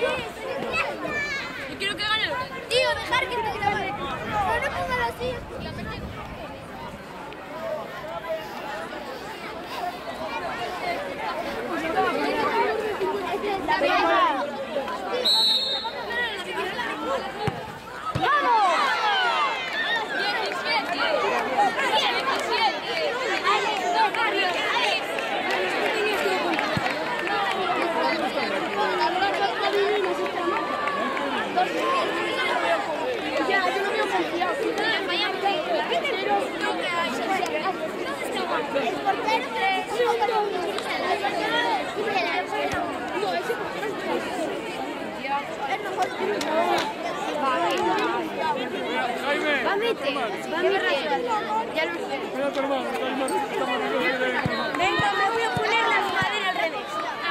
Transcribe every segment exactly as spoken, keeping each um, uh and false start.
Yo quiero que gane el tío, dejar que te grabe. No, no póngalo así. El portero va a meter, va a meter. Ya lo sé. Venga, me voy a poner la escalera al revés.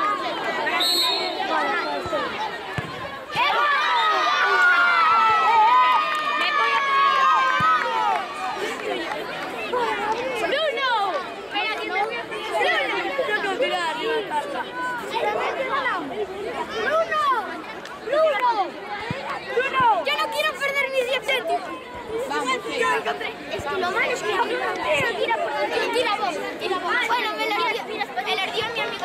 ¡Bruno! ¡Bruno! ¡Bruno! ¡Yo no quiero perder mis diez céntimos! Vamos, es que lo malo es que no tira por donde tira vos. Bueno, me lo dio mi amigo.